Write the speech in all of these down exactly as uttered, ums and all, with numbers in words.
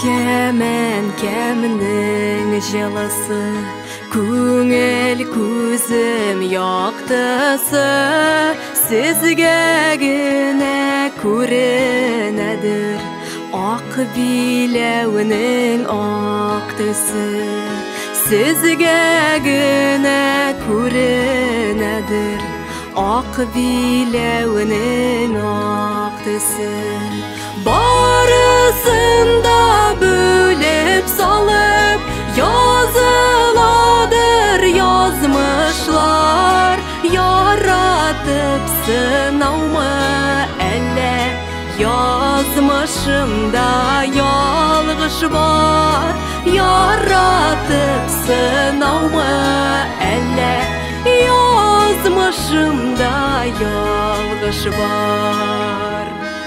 Kemen keminin jalası, Күңел күзім яқтысы, Sizге gine көрінәдір, Ақ билеуінің ақтысы. Sizge gine көрінәдір, Ақ билеуінің ақтысы. Barısında bölüp salıp yazıladır yazmışlar. Yaratıp sınavmı elle, yazmışımda yalgış var. Yaratıp sınavmı elle, yazmışımda yalgış var.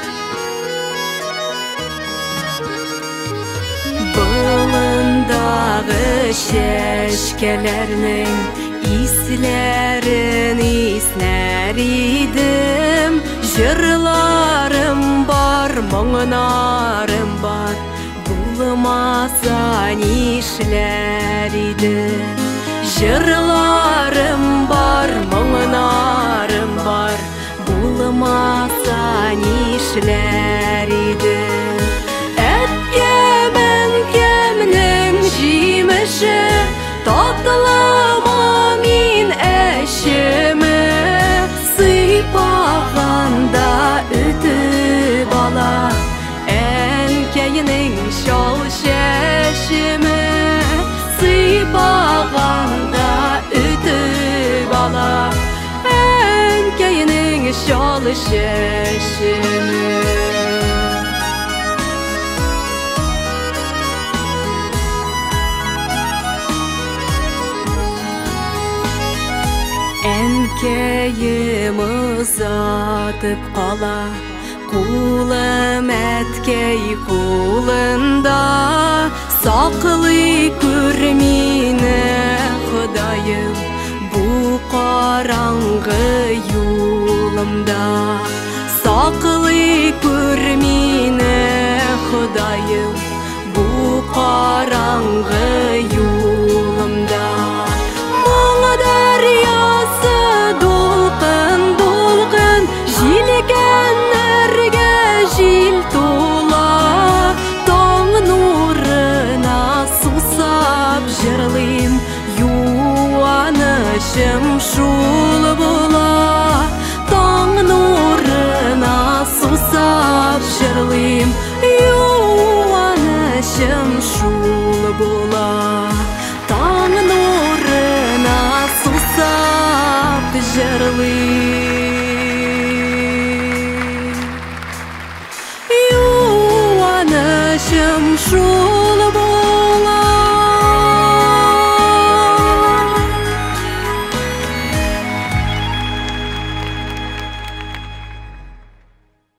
Bağınдағы шешкелерінің ислерін иснер идім. Жырларым бар, мұңнарым бар, Булмаса нишлер идім. Жырларым бар, мұңнарым бар, Булмаса нишлер идім. Tatlama min eşimi, Sıypağanda ütüp ala, Enkeyinin şol şeşimi, Sıypağanda ütüp ala, Enkeyinin şol şeşimi. Enkeyim uzatıp qala, Kulım etkey kulunda, Saqlı көрмені Xudayım, Bu qarаңғы yolumda. Saqlı көрмені Xudayım, Bu qarаңғы yolumda. Жилгенлерге жил тола, Таң нурына сусап жырлыйм, Юанышым шул була. Таң нурына сусап жырлыйм, Юанышым шул була. Таң нурына сусап жырлыйм, Юанышым шул